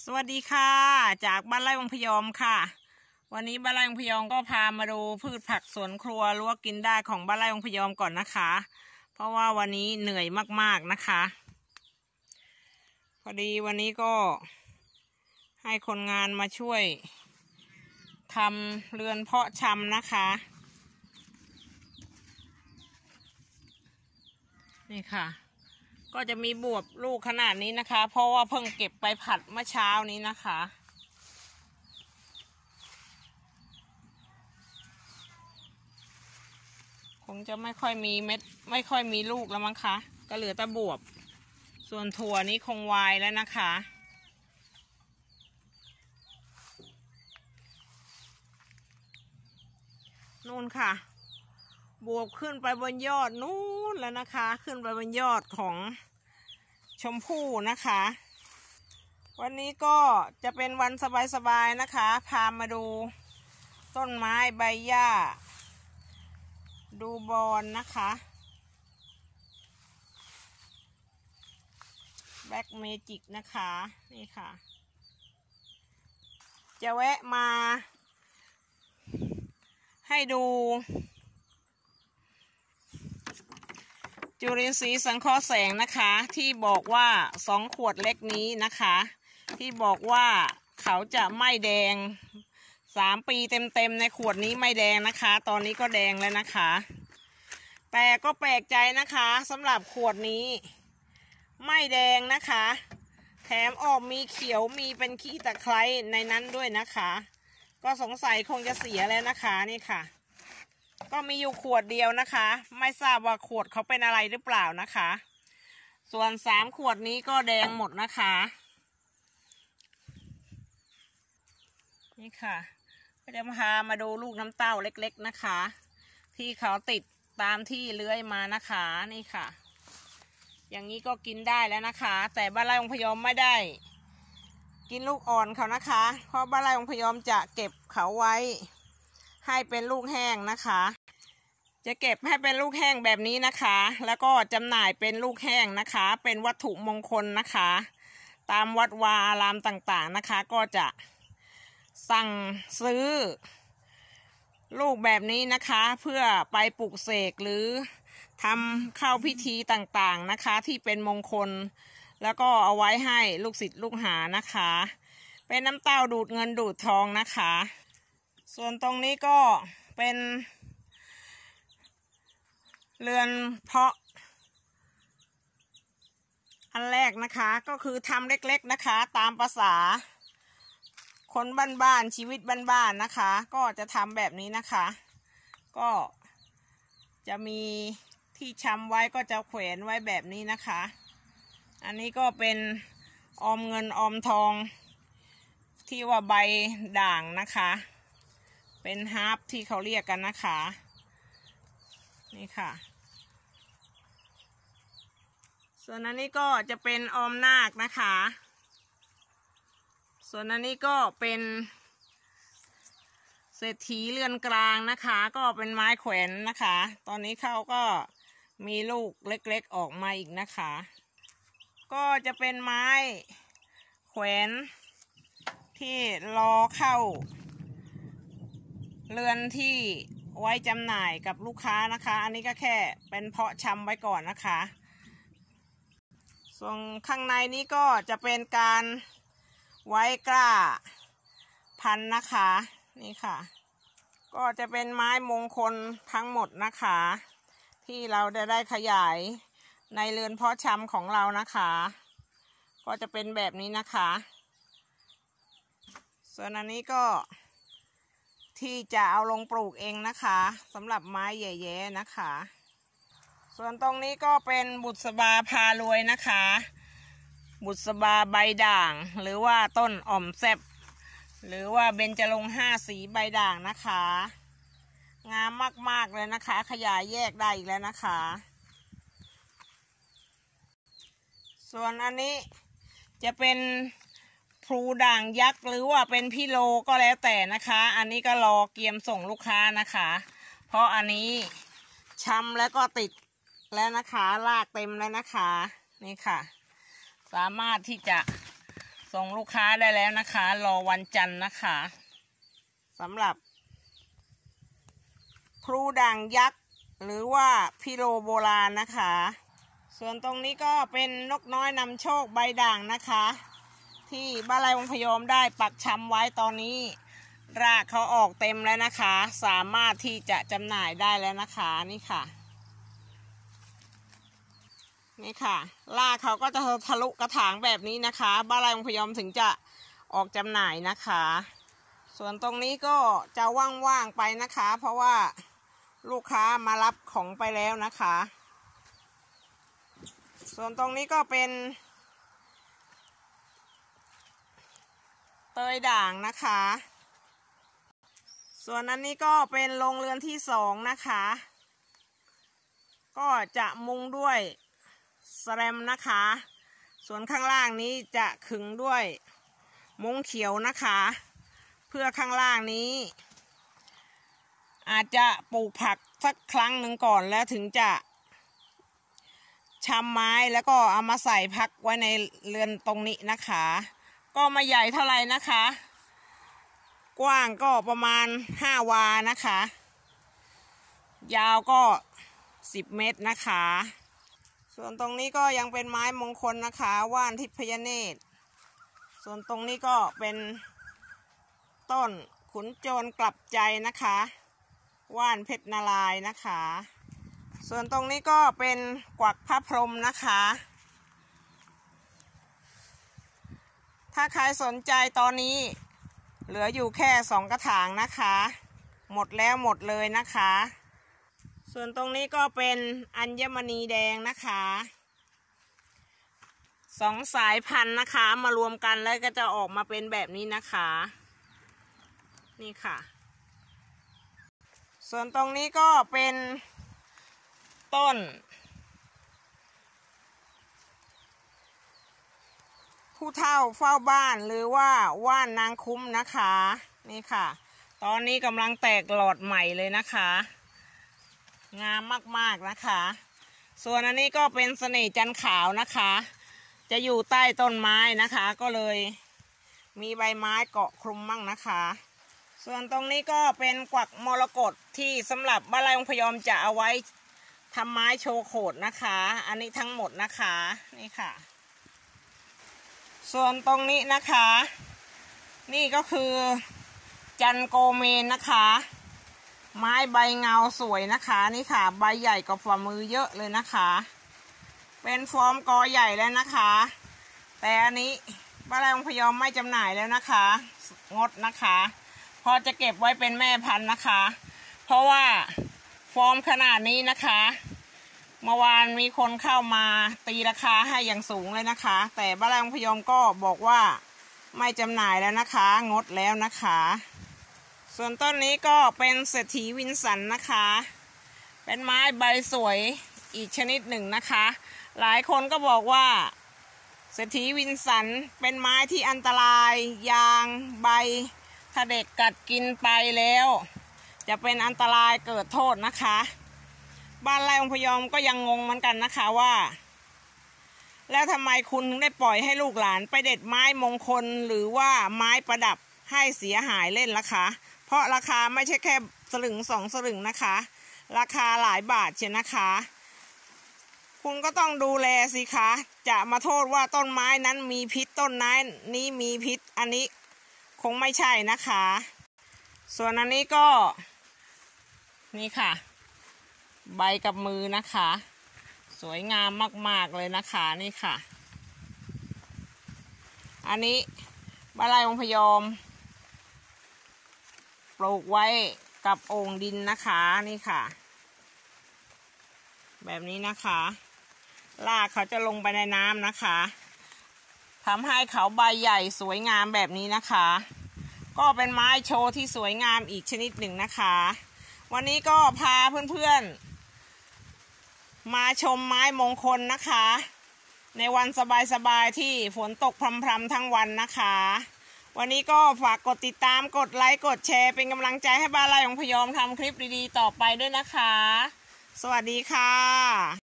สวัสดีค่ะจากบ้านไร่วังพยอมค่ะวันนี้บ้านไร่วังพยอมก็พามาดูพืชผักสวนครัวรั้วกินได้ของบ้านไร่วังพยอมก่อนนะคะเพราะว่าวันนี้เหนื่อยมากๆนะคะพอดีวันนี้ก็ให้คนงานมาช่วยทำเรือนเพาะชำนะคะนี่ค่ะก็จะมีบวบลูกขนาดนี้นะคะเพราะว่าเพิ่งเก็บไปผัดเมื่อเช้านี้นะคะคงจะไม่ค่อยมีเม็ดไม่ค่อยมีลูกแล้วมั้งคะก็เหลือแต่บวบส่วนถั่วนี้คงวายแล้วนะคะนู่นค่ะบวบขึ้นไปบนยอดนู่นแล้วนะคะขึ้นไปบนยอดของชมพู่นะคะวันนี้ก็จะเป็นวันสบายๆนะคะพามาดูต้นไม้ใบหญ้าดูบอนนะคะแบล็กเมจิกนะคะนี่ค่ะจะแวะมาให้ดูจุลินทรีย์สังเคราะห์แสงนะคะที่บอกว่า2 ขวดเล็กนี้นะคะที่บอกว่าเขาจะไม่แดง3 ปีเต็มๆในขวดนี้ไม่แดงนะคะตอนนี้ก็แดงแล้วนะคะแต่ก็แปลกใจนะคะสำหรับขวดนี้ไม่แดงนะคะแถมออกมีเขียวมีเป็นขี้ตะไคร้ในนั้นด้วยนะคะก็สงสัยคงจะเสียแล้วนะคะนี่ค่ะก็มีอยู่ขวดเดียวนะคะไม่ทราบว่าขวดเขาเป็นอะไรหรือเปล่านะคะส่วน3 ขวดนี้ก็แดงหมดนะคะนี่ค่ะก็จะพามาดูลูกน้ำเต้าเล็กๆนะคะที่เขาติดตามที่เลื้อยมานะคะนี่ค่ะอย่างนี้ก็กินได้แล้วนะคะแต่บ้านไร่วังพยอมไม่ได้กินลูกอ่อนเขานะคะเพราะบ้านไร่วังพยอมจะเก็บเขาไว้ให้เป็นลูกแห้งนะคะจะเก็บให้เป็นลูกแห้งแบบนี้นะคะแล้วก็จำหน่ายเป็นลูกแห้งนะคะเป็นวัตถุมงคลนะคะตามวัดวาอารามต่างๆนะคะก็จะสั่งซื้อลูกแบบนี้นะคะเพื่อไปปลูกเสกหรือทำเข้าพิธีต่างๆนะคะที่เป็นมงคลแล้วก็เอาไว้ให้ลูกศิษย์ลูกหานะคะเป็นน้ำเต้าดูดเงินดูดทองนะคะส่วนตรงนี้ก็เป็นเรือนเพาะอันแรกนะคะก็คือทำเล็กๆนะคะตามภาษาคนบ้านๆชีวิตบ้านๆนะคะก็จะทำแบบนี้นะคะก็จะมีที่ชำไว้ก็จะแขวนไว้แบบนี้นะคะอันนี้ก็เป็นออมเงินออมทองที่ว่าใบด่างนะคะเป็นฮาร์ปที่เขาเรียกกันนะคะนี่ค่ะส่วนอันนี้ก็จะเป็นออมนาคนะคะส่วนอันนี้ก็เป็นเศรษฐีเรือนกลางนะคะก็เป็นไม้แขวนนะคะตอนนี้เขาก็มีลูกเล็กๆออกมาอีกนะคะก็จะเป็นไม้แขวนที่รอเข้าเรือนที่ไว้จำหน่ายกับลูกค้านะคะอันนี้ก็แค่เป็นเพาะชำไว้ก่อนนะคะส่วนข้างในนี้ก็จะเป็นการไว้กล้าพันนะคะนี่ค่ะก็จะเป็นไม้มงคลทั้งหมดนะคะที่เราได้ขยายในเรือนเพาะชำของเรานะคะก็จะเป็นแบบนี้นะคะส่วนอันนี้ก็ที่จะเอาลงปลูกเองนะคะสำหรับไม้แย่ๆนะคะส่วนตรงนี้ก็เป็นบุษบาพารวยนะคะบุษบาใบด่างหรือว่าต้นอ่อมแซบหรือว่าเบญจรงค์5 สีใบด่างนะคะงามมากๆเลยนะคะขยายแยกได้อีกแล้วนะคะส่วนอันนี้จะเป็นพลูด่างยักษ์หรือว่าเป็นพิโลก็แล้วแต่นะคะอันนี้ก็รอเกียมส่งลูกค้านะคะเพราะอันนี้ช้ำแล้วก็ติดแล้วนะคะรากเต็มแล้วนะคะนี่ค่ะสามารถที่จะส่งลูกค้าได้แล้วนะคะรอวันจันทร์นะคะสำหรับพลูด่างยักษ์หรือว่าพิโรโบราณนะคะส่วนตรงนี้ก็เป็นนกน้อยนำโชคใบด่างนะคะที่บ้านไร่วงพยอมได้ปักชำไว้ตอนนี้รากเขาออกเต็มแล้วนะคะสามารถที่จะจำหน่ายได้แล้วนะคะนี่ค่ะนี่ค่ะรากเขาก็จะทะลุกระถางแบบนี้นะคะบ้านไร่วงพยอมถึงจะออกจำหน่ายนะคะส่วนตรงนี้ก็จะว่างๆไปนะคะเพราะว่าลูกค้ามารับของไปแล้วนะคะส่วนตรงนี้ก็เป็นเตยด่างนะคะส่วนอันนี้ก็เป็นโรงเรือนที่2นะคะก็จะมุงด้วยแสแลมนะคะส่วนข้างล่างนี้จะขึงด้วยมุ้งเขียวนะคะเพื่อข้างล่างนี้อาจจะปลูกผักสักครั้งหนึ่งก่อนแล้วถึงจะชำไม้แล้วก็เอามาใส่พักไว้ในเรือนตรงนี้นะคะก็ไม่ใหญ่เท่าไหร่นะคะกว้างก็ประมาณ5 วานะคะยาวก็10 เมตรนะคะส่วนตรงนี้ก็ยังเป็นไม้มงคลนะคะว่านทิพยเนตรส่วนตรงนี้ก็เป็นต้นขุนโจรกลับใจนะคะว่านเพชรนารายณ์นะคะส่วนตรงนี้ก็เป็นกวักพระพรหมนะคะถ้าใครสนใจตอนนี้เหลืออยู่แค่2 กระถางนะคะหมดแล้วหมดเลยนะคะส่วนตรงนี้ก็เป็นอัญมณีแดงนะคะ2 สายพันธุ์นะคะมารวมกันแล้วก็จะออกมาเป็นแบบนี้นะคะนี่ค่ะส่วนตรงนี้ก็เป็นต้นผู้เฒ่าเฝ้าบ้านหรือว่าว่านนางคุ้มนะคะนี่ค่ะตอนนี้กำลังแตกหลอดใหม่เลยนะคะงามมากๆนะคะส่วนอันนี้ก็เป็นเสน่ห์จันทร์ขาวนะคะจะอยู่ใต้ต้นไม้นะคะก็เลยมีใบไม้เกาะคลุมมั่งนะคะส่วนตรงนี้ก็เป็นกวักมรกตที่สำหรับบ้านไร่วงพยอมจะเอาไว้ทำไม้โชว์โขดนะคะอันนี้ทั้งหมดนะคะนี่ค่ะส่วนตรงนี้นะคะนี่ก็คือจันโกเมนนะคะไม้ใบเงาสวยนะคะนี่ค่ะใบใหญ่กว่าฝ่ามือเยอะเลยนะคะเป็นฟอร์มกอใหญ่แล้วนะคะแต่อันนี้บ้านไร่วงพยอมไม่จำหน่ายแล้วนะคะงดนะคะพอจะเก็บไว้เป็นแม่พันธุ์นะคะเพราะว่าฟอร์มขนาดนี้นะคะเมื่อวานมีคนเข้ามาตีราคาให้อย่างสูงเลยนะคะแต่บ้านไร่วงพยอมก็บอกว่าไม่จำหน่ายแล้วนะคะงดแล้วนะคะส่วนต้นนี้ก็เป็นเศรษฐีวินสันนะคะเป็นไม้ใบสวยอีกชนิดหนึ่งนะคะหลายคนก็บอกว่าเศรษฐีวินสันเป็นไม้ที่อันตรายยางใบถ้าเด็กกัดกินไปแล้วจะเป็นอันตรายเกิดโทษนะคะบ้านไร่วงพยอมก็ยังงงเหมือนกันนะคะว่าแล้วทำไมคุณถึงได้ปล่อยให้ลูกหลานไปเด็ดไม้มงคลหรือว่าไม้ประดับให้เสียหายเล่นล่ะคะเพราะราคาไม่ใช่แค่สลึง2 สลึงนะคะราคาหลายบาทเชียวนะคะคุณก็ต้องดูแลสิคะจะมาโทษว่าต้นไม้นั้นมีพิษต้นไม้นี้มีพิษอันนี้คงไม่ใช่นะคะส่วนอันนี้ก็นี่ค่ะใบกับมือนะคะสวยงามมากๆเลยนะคะนี่ค่ะอันนี้บ้านไร่วงพยอมปลูกไว้กับโอ่งดินนะคะนี่ค่ะแบบนี้นะคะรากเขาจะลงไปในน้ำนะคะทำให้เขาใบใหญ่สวยงามแบบนี้นะคะก็เป็นไม้โชว์ที่สวยงามอีกชนิดหนึ่งนะคะวันนี้ก็พาเพื่อนๆมาชมไม้มงคลนะคะในวันสบายๆที่ฝนตกพรำๆทั้งวันนะคะวันนี้ก็ฝากกดติดตามกดไลค์กดแชร์เป็นกำลังใจให้บ้านไร่วงพยอมทำคลิปดีๆต่อไปด้วยนะคะสวัสดีค่ะ